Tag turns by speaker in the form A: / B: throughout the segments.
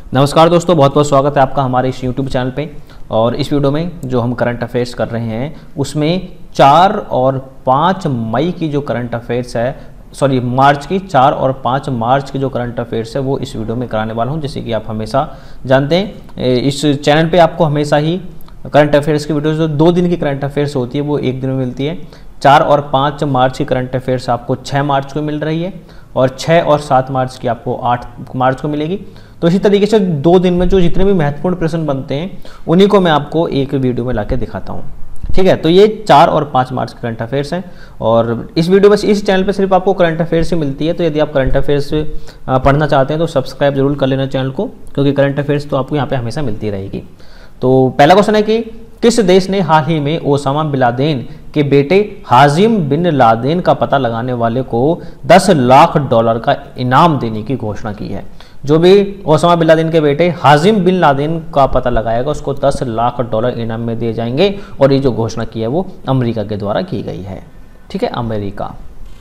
A: नमस्कार दोस्तों, बहुत बहुत स्वागत है आपका हमारे इस YouTube चैनल पे। और इस वीडियो में जो हम करंट अफेयर्स कर रहे हैं उसमें 4 और 5 मई की जो करंट अफेयर्स है, सॉरी मार्च की 4 और 5 मार्च की जो करंट अफेयर्स है वो इस वीडियो में कराने वाला हूं। जैसे कि आप हमेशा जानते हैं इस चैनल पे आपको हमेशा ही करंट अफेयर्स की वीडियो जो 2 दिन की करंट अफेयर्स होती है वो 1 दिन में मिलती है। 4 और 5 मार्च की करंट अफेयर्स आपको 6 मार्च को मिल रही है और 6 और 7 मार्च की आपको 8 मार्च को मिलेगी। तो इसी तरीके से 2 दिन में जो जितने भी महत्वपूर्ण प्रश्न बनते हैं उन्हीं को मैं आपको एक वीडियो में लाके दिखाता हूँ। ठीक है, तो ये 4 और 5 मार्च करंट अफेयर्स हैं और इस वीडियो में इस चैनल पे सिर्फ आपको करंट अफेयर्स ही मिलती है। तो यदि आप करंट अफेयर्स पढ़ना चाहते हैं तो सब्सक्राइब जरूर कर लेना चैनल को, क्योंकि करंट अफेयर्स तो आपको यहाँ पे हमेशा मिलती रहेगी। तो पहला क्वेश्चन है कि किस देश ने हाल ही में ओसामा बिन लादेन के बेटे हाजिम बिन लादेन का पता लगाने वाले को $10 लाख का इनाम देने की घोषणा की है। जो भी ओसामा बिन लादेन के बेटे हाजिम बिन लादेन का पता लगाएगा उसको $10 लाख इनाम में दिए जाएंगे और ये जो घोषणा की है वो अमेरिका के द्वारा की गई है। ठीक है, अमेरिका।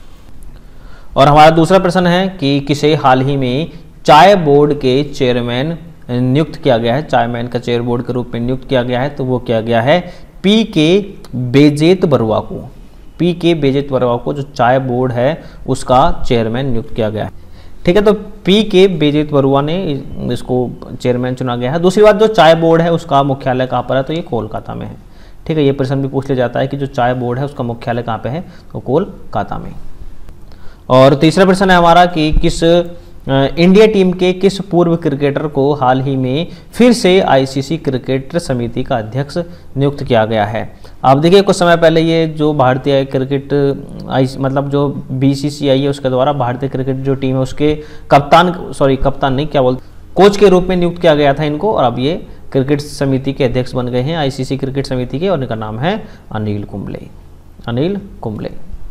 A: और हमारा दूसरा प्रश्न है कि किसे हाल ही में चाय बोर्ड के चेयरमैन नियुक्त किया गया है, चायमैन का चेयर बोर्ड के रूप में नियुक्त किया गया है। तो वो किया गया है पी.के. बेजेत बरुआ को। पी.के. बेजेत बरुआ को जो चाय बोर्ड है उसका चेयरमैन नियुक्त किया गया है। ठीक है, तो पी.के. बेजेत बरुआ ने इसको चेयरमैन चुना गया है। दूसरी बात, जो चाय बोर्ड है उसका मुख्यालय कहाँ पर है, तो ये कोलकाता में है। ठीक है, ये प्रश्न भी पूछ लिया जाता है कि जो चाय बोर्ड है उसका मुख्यालय कहाँ पे है, तो कोलकाता में। और तीसरा प्रश्न है हमारा कि किस इंडिया टीम के किस पूर्व क्रिकेटर को हाल ही में फिर से आईसीसी क्रिकेट समिति का अध्यक्ष नियुक्त किया गया है। आप देखिए कुछ समय पहले ये जो भारतीय क्रिकेट मतलब जो बीसीसीआई है उसके द्वारा भारतीय क्रिकेट जो टीम है उसके कप्तान नहीं क्या बोलते, कोच के रूप में नियुक्त किया गया था इनको, और अब ये क्रिकेट समिति के अध्यक्ष बन गए हैं आईसीसी क्रिकेट समिति के, और इनका नाम है अनिल कुंबले।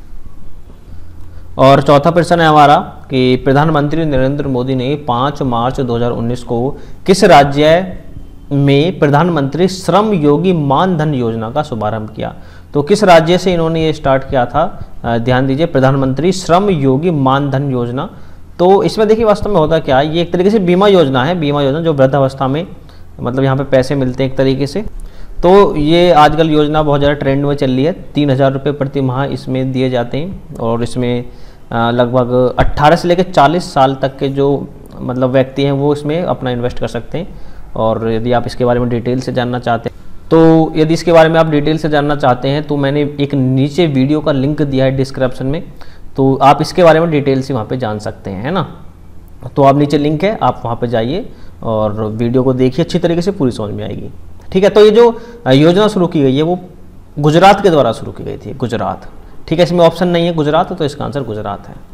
A: और चौथा प्रश्न है हमारा कि प्रधानमंत्री नरेंद्र मोदी ने 5 मार्च 2019 को किस राज्य में प्रधानमंत्री श्रम योगी मानधन योजना का शुभारंभ किया। तो किस राज्य से इन्होंने ये स्टार्ट किया था, ध्यान दीजिए, प्रधानमंत्री श्रम योगी मानधन योजना। तो इसमें देखिए वास्तव में होता क्या है, ये एक तरीके से बीमा योजना है, बीमा योजना जो वृद्धावस्था में मतलब यहाँ पे पैसे मिलते हैं एक तरीके से। तो ये आजकल योजना बहुत ज़्यादा ट्रेंड में चल रही है। 3000 रुपये प्रति माह इसमें दिए जाते हैं और इसमें लगभग 18 से लेकर 40 साल तक के जो मतलब व्यक्ति हैं वो इसमें अपना इन्वेस्ट कर सकते हैं। और यदि आप इसके बारे में डिटेल से जानना चाहते हैं तो यदि इसके बारे में आप डिटेल से जानना चाहते हैं तो मैंने एक नीचे वीडियो का लिंक दिया है डिस्क्रिप्शन में, तो आप इसके बारे में डिटेल से वहाँ पे जान सकते हैं, है ना। तो आप नीचे लिंक है, आप वहाँ पे जाइए और वीडियो को देखिए, अच्छी तरीके से पूरी समझ में आएगी। ठीक है, तो ये जो योजना शुरू की गई है वो गुजरात के द्वारा शुरू की गई थी, गुजरात। ठीक है, इसमें ऑप्शन नहीं है गुजरात, तो इसका आंसर गुजरात है।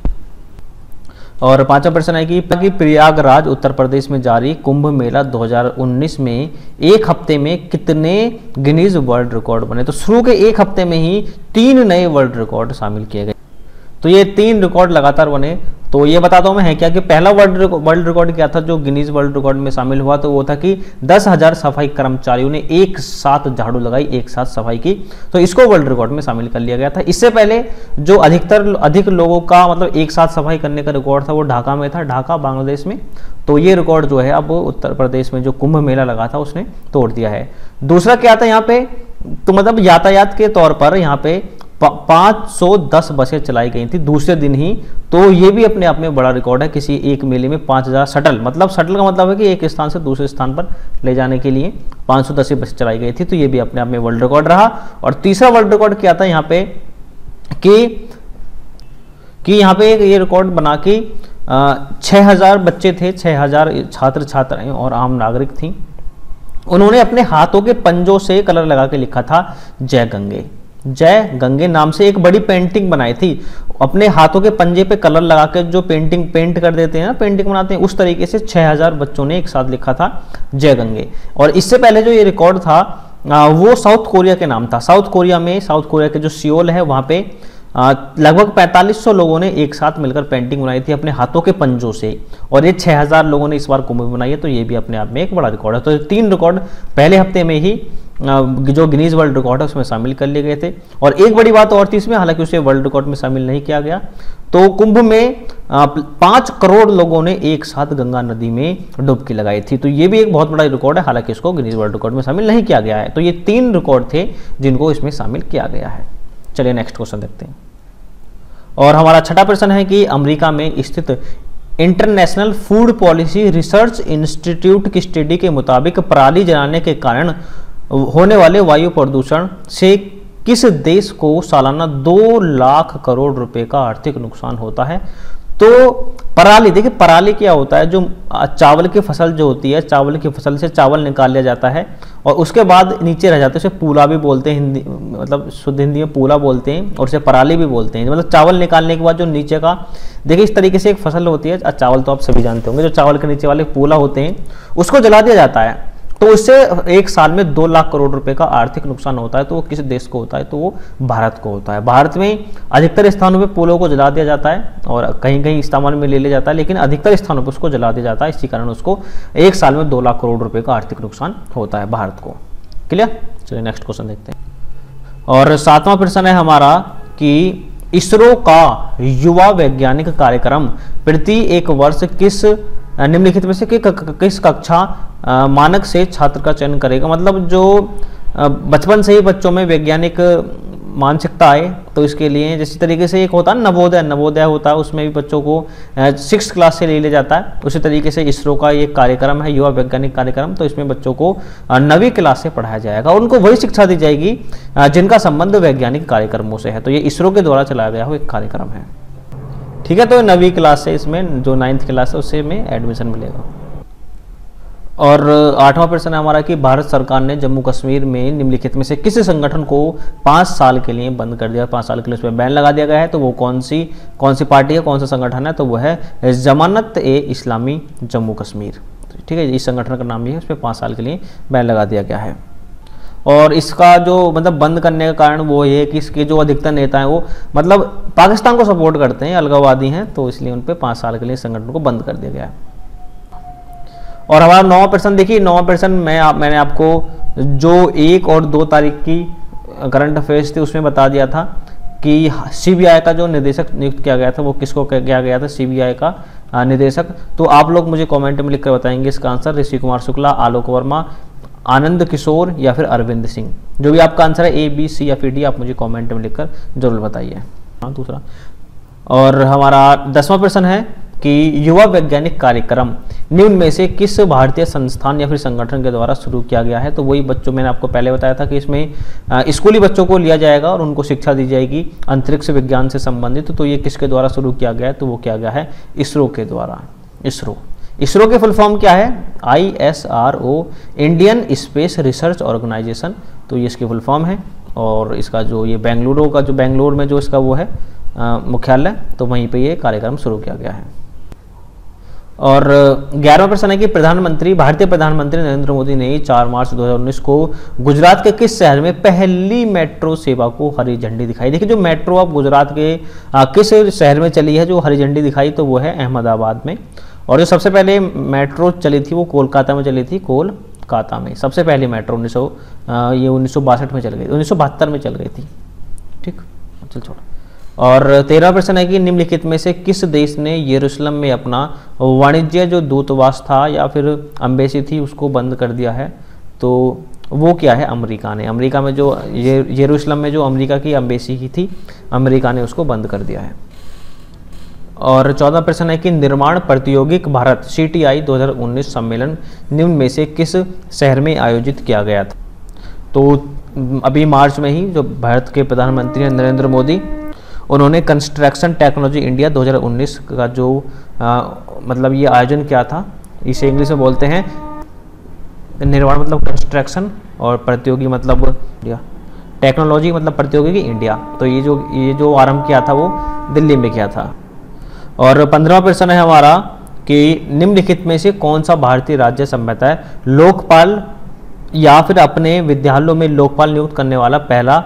A: और पांचवा प्रश्न है कि प्रयागराज उत्तर प्रदेश में जारी कुंभ मेला 2019 में एक हफ्ते में कितने गिनीज वर्ल्ड रिकॉर्ड बने। तो शुरू के एक हफ्ते में ही 3 नए वर्ल्ड रिकॉर्ड शामिल किए गए। तो ये 3 रिकॉर्ड लगातार बने। तो ये बताता हूँ मैं है क्या कि पहला वर्ल्ड रिकॉर्ड क्या था जो गिनीज वर्ल्ड रिकॉर्ड में शामिल हुआ, तो वो था कि 10,000 सफाई कर्मचारियों ने एक साथ झाड़ू लगाई, एक साथ सफाई की, तो इसको वर्ल्ड रिकॉर्ड में शामिल कर लिया गया था। इससे पहले जो अधिक लोगों का मतलब एक साथ सफाई करने का रिकॉर्ड था वो ढाका में था, ढाका बांग्लादेश में। तो ये रिकॉर्ड जो है अब उत्तर प्रदेश में जो कुंभ मेला लगा था उसने तोड़ दिया है। दूसरा क्या था यहाँ पे, तो मतलब यातायात के तौर पर यहाँ पे 510 बसें चलाई गई थी दूसरे दिन ही। तो ये भी अपने आप में बड़ा रिकॉर्ड है, किसी एक मेले में 5000 शटल का मतलब है कि एक स्थान से दूसरे स्थान पर ले जाने के लिए 510 बसें चलाई गई थी। तो ये भी अपने आप में वर्ल्ड रिकॉर्ड रहा। और तीसरा वर्ल्ड रिकॉर्ड क्या था यहाँ पे कि यहाँ पे ये रिकॉर्ड बना कि 6000 बच्चे थे, 6000 छात्र छात्राएं और आम नागरिक थी। उन्होंने अपने हाथों के पंजों से कलर लगा के लिखा था जय गंगे नाम से एक बड़ी पेंटिंग बनाई थी। अपने हाथों के पंजे पे कलर लगा के जो पेंट कर देते हैं ना, पेंटिंग बनाते हैं, उस तरीके से 6000 बच्चों ने एक साथ लिखा था जय गंगे। और इससे पहले जो ये रिकॉर्ड था वो साउथ कोरिया के नाम था। साउथ कोरिया के जो सियोल है वहाँ पे लगभग 4500 लोगों ने एक साथ मिलकर पेंटिंग बनाई थी अपने हाथों के पंजों से, और ये 6000 लोगों ने इस बार कुंभ बनाई है। तो ये भी अपने आप में एक बड़ा रिकॉर्ड है। तो 3 रिकॉर्ड पहले हफ्ते में ही जो गिनीज वर्ल्ड रिकॉर्ड है उसमें शामिल कर लिए गए थे। और एक बड़ी बात और थी इसमें, हालांकि उसे वर्ल्ड रिकॉर्ड में शामिल नहीं किया गया, तो कुंभ में 5 करोड़ लोगों ने एक साथ गंगा नदी में डुबकी लगाई थी। तो ये भी एक बहुत बड़ा रिकॉर्ड है, हालांकि इसको गिनीज वर्ल्ड रिकॉर्ड में शामिल नहीं किया गया है। तो ये 3 रिकॉर्ड थे जिनको इसमें शामिल किया गया है। चलिए नेक्स्ट क्वेश्चन देखते हैं। और हमारा छठा प्रश्न है कि अमेरिका में स्थित international food policy research institute की स्टडी के मुताबिक पराली जलाने के कारण होने वाले वायु प्रदूषण से किस देश को सालाना 2 लाख करोड़ रुपए का आर्थिक नुकसान होता है। तो पराली, देखिए पराली क्या होता है, जो चावल की फसल जो होती है, चावल की फसल से चावल निकाल लिया जाता है और उसके बाद नीचे रह जाते हैं, उसे पूला भी बोलते हैं, हिंदी मतलब शुद्ध हिंदी में पूला बोलते हैं और उसे पराली भी बोलते हैं। मतलब चावल निकालने के बाद जो नीचे का, देखिए इस तरीके से एक फसल होती है, चावल तो आप सभी जानते होंगे, जो चावल के नीचे वाले पूला होते हैं उसको जला दिया जाता है, तो उससे एक साल में 2 लाख करोड़ रुपए का आर्थिक नुकसान होता है। तो वो किस देश को होता है, तो वो भारत को होता है। भारत में अधिकतर स्थानों पे पोलों को जला दिया जाता है और कहीं कहीं इस्तेमाल में ले लिया जाता है, लेकिन अधिकतर स्थानों पे उसको जला दिया जाता है। इसी कारण उसको एक साल में 2 लाख करोड़ रुपए का आर्थिक नुकसान होता है भारत को। क्लियर। चलिए नेक्स्ट क्वेश्चन देखते हैं। और 7वां प्रश्न है हमारा कि इसरो का युवा वैज्ञानिक कार्यक्रम प्रति एक वर्ष किस निम्नलिखित में से किस कक्षा मानक से छात्र का चयन करेगा। मतलब जो बचपन से ही बच्चों में वैज्ञानिक मानसिकता आए, तो इसके लिए जिस तरीके से एक होता है नवोदय होता है, उसमें भी बच्चों को 6th क्लास से ले लिया जाता है। उसी तरीके से इसरो का एक कार्यक्रम है युवा वैज्ञानिक कार्यक्रम, तो इसमें बच्चों को 9वीं क्लास से पढ़ाया जाएगा और उनको वही शिक्षा दी जाएगी जिनका संबंध वैज्ञानिक कार्यक्रमों से है। तो ये इसरो के द्वारा चलाया गया हुआ एक कार्यक्रम है। ठीक है, तो 9वीं क्लास से इसमें जो 9th क्लास है उससे में एडमिशन मिलेगा। और 8वां प्रश्न है हमारा कि भारत सरकार ने जम्मू कश्मीर में निम्नलिखित में से किसी संगठन को 5 साल के लिए बंद कर दिया, 5 साल के लिए उस पर बैन लगा दिया गया है। तो वो कौन सी पार्टी है, कौन सा संगठन है, तो वो है जमानत ए इस्लामी जम्मू कश्मीर। ठीक है, इस संगठन का नाम भी है, उस पर 5 साल के लिए बैन लगा दिया गया है। और इसका जो मतलब बंद करने का कारण वो ये है कि इसके जो अधिकतर नेता हैं वो मतलब पाकिस्तान को सपोर्ट करते हैं, अलगाववादी हैं, तो इसलिए उन पर 5 साल के लिए संगठन को बंद कर दिया गया है। और हमारा 9वां प्रश्न देखिए, 9वां प्रश्न मैंने आपको जो 1 और 2 तारीख की करंट अफेयर्स थी उसमें बता दिया था कि सीबीआई का जो निदेशक नियुक्त किया गया था वो किसको किया गया था, सीबीआई का निदेशक। तो आप लोग मुझे कमेंट में लिखकर बताएंगे इसका आंसर, ऋषि कुमार शुक्ला, आलोक वर्मा, आनंद किशोर या फिर अरविंद सिंह। जो भी आपका आंसर है A, B, C या फिर D आप मुझे कमेंट में लिखकर जरूर बताइए। हाँ, दूसरा। और हमारा 10वां प्रश्न है कि युवा वैज्ञानिक कार्यक्रम निम्न में से किस भारतीय संस्थान या फिर संगठन के द्वारा शुरू किया गया है। तो वही बच्चों, मैंने आपको पहले बताया था कि इसमें स्कूली बच्चों को लिया जाएगा और उनको शिक्षा दी जाएगी अंतरिक्ष विज्ञान से संबंधित। तो ये किसके द्वारा शुरू किया गया है, तो वो किया गया है इसरो के द्वारा। इसरो के फुल फॉर्म क्या है, ISRO, Indian space research organisation. तो ये इसकी फुल फॉर्म है। और इसका जो ये बेंगलुरु में जो इसका वो है मुख्यालय, तो वहीं पे ये कार्यक्रम शुरू किया गया है। और 11वां प्रश्न है कि भारतीय प्रधानमंत्री नरेंद्र मोदी ने 4 मार्च 2019 को गुजरात के किस शहर में पहली मेट्रो सेवा को हरी झंडी दिखाई। देखिए जो मेट्रो अब गुजरात के किस शहर में चली है जो हरी झंडी दिखाई, तो वो है अहमदाबाद में। और जो सबसे पहले मेट्रो चली थी वो कोलकाता में चली थी, कोलकाता में सबसे पहली मेट्रो 1962 में चल गई, 1972 में चल गई थी। ठीक, चल छोड़। और 13वां प्रश्न है कि निम्नलिखित में से किस देश ने यरूशलेम में अपना वाणिज्य जो दूतावास था या फिर एम्बेसी थी उसको बंद कर दिया है। तो वो क्या है, अमेरिका ने। अमेरिका में जो यरूशलेम में जो अमेरिका की एम्बेसी की थी, अमेरिका ने उसको बंद कर दिया है। और 14वां प्रश्न है कि निर्माण प्रायोगिक भारत CTI 2019 सम्मेलन निम्न में से किस शहर में आयोजित किया गया था। तो अभी मार्च में ही जो भारत के प्रधानमंत्री हैं नरेंद्र मोदी, उन्होंने कंस्ट्रक्शन टेक्नोलॉजी इंडिया 2019 का जो मतलब ये आयोजन किया था, इसे इंग्लिश में बोलते हैं निर्माण मतलब कंस्ट्रक्शन और प्रतियोगी मतलब टेक्नोलॉजी मतलब प्रतियोगी इंडिया। तो ये जो आरंभ किया था वो दिल्ली में किया था। और 15वां प्रश्न है हमारा कि निम्नलिखित में से कौन सा भारतीय राज्य संहिता है लोकपाल या फिर अपने विद्यालयों में लोकपाल नियुक्त करने वाला पहला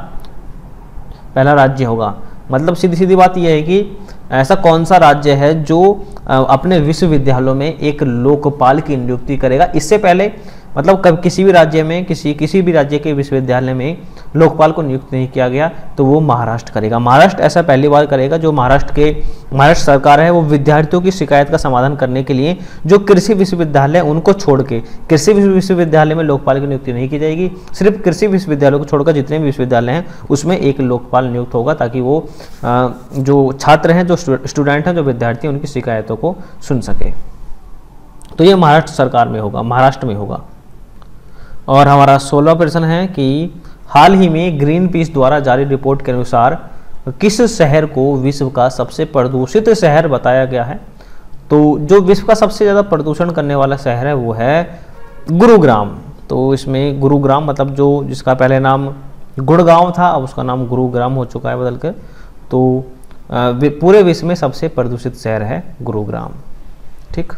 A: राज्य होगा। मतलब सीधी बात यह है कि ऐसा कौन सा राज्य है जो अपने विश्वविद्यालयों में एक लोकपाल की नियुक्ति करेगा। इससे पहले मतलब कब किसी भी राज्य में किसी भी राज्य के विश्वविद्यालय में लोकपाल को नियुक्त नहीं किया गया तो वो महाराष्ट्र करेगा। महाराष्ट्र ऐसा पहली बार करेगा जो महाराष्ट्र सरकार है वो विद्यार्थियों की शिकायत का समाधान करने के लिए जो कृषि विश्वविद्यालय उनको छोड़ के कृषि विश्वविद्यालय में लोकपाल की नियुक्ति नहीं की जाएगी। सिर्फ कृषि विश्वविद्यालय को छोड़कर जितने भी विश्वविद्यालय हैं उसमें एक लोकपाल नियुक्त होगा, ताकि वो जो छात्र हैं, जो स्टूडेंट हैं, जो विद्यार्थी हैं, उनकी शिकायतों को सुन सके। तो ये महाराष्ट्र सरकार में होगा, महाराष्ट्र में होगा। और हमारा 16वां प्रश्न है कि हाल ही में ग्रीन पीस द्वारा जारी रिपोर्ट के अनुसार किस शहर को विश्व का सबसे प्रदूषित शहर बताया गया है? तो जो विश्व का सबसे ज़्यादा प्रदूषण करने वाला शहर है वो है गुरुग्राम। तो इसमें गुरुग्राम मतलब जो जिसका पहले नाम गुड़गांव था, अब उसका नाम गुरुग्राम हो चुका है बदलकर। तो पूरे विश्व में सबसे प्रदूषित शहर है गुरुग्राम। ठीक।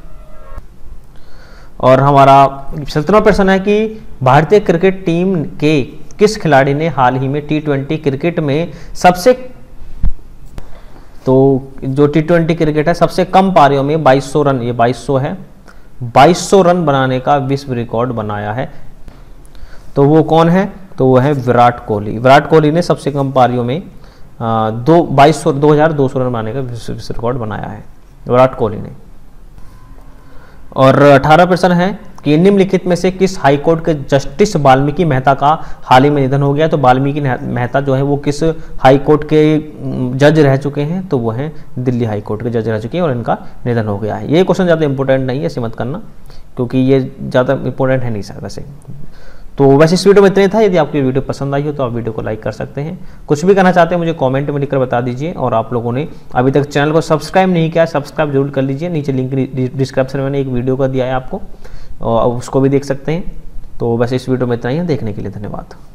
A: और हमारा 17वां प्रश्न है कि भारतीय क्रिकेट टीम के किस खिलाड़ी ने हाल ही में T20 क्रिकेट में जो T20 क्रिकेट है सबसे कम पारियों में 2200 रन, ये 2200 है, 2200 रन बनाने का विश्व रिकॉर्ड बनाया है? तो वो कौन है? तो वो है विराट कोहली। विराट कोहली ने सबसे कम पारियों में 2200 रन बनाने का विश्व रिकॉर्ड बनाया है, विराट कोहली ने। और 18 प्रश्न है कि निम्नलिखित में से किस हाईकोर्ट के जस्टिस वाल्मीकि मेहता का हाल ही में निधन हो गया? तो वाल्मीकि मेहता जो है वो किस हाईकोर्ट के जज रह चुके हैं? तो वो हैं दिल्ली हाईकोर्ट के जज रह चुके हैं और इनका निधन हो गया है। ये क्वेश्चन ज़्यादा इंपॉर्टेंट नहीं है, ऐसे मत करना, क्योंकि ये ज़्यादा इंपॉर्टेंट है नहीं सर वैसे। तो वैसे इस वीडियो में इतना ही था। यदि आपको ये वीडियो पसंद आई हो तो आप वीडियो को लाइक कर सकते हैं। कुछ भी कहना चाहते हैं मुझे कमेंट में लिखकर बता दीजिए। और आप लोगों ने अभी तक चैनल को सब्सक्राइब नहीं किया है, सब्सक्राइब जरूर कर लीजिए। नीचे लिंक डिस्क्रिप्शन में मैंने एक वीडियो का दिया है आपको, और उसको भी देख सकते हैं। तो वैसे इस वीडियो में इतना ही है। देखने के लिए धन्यवाद।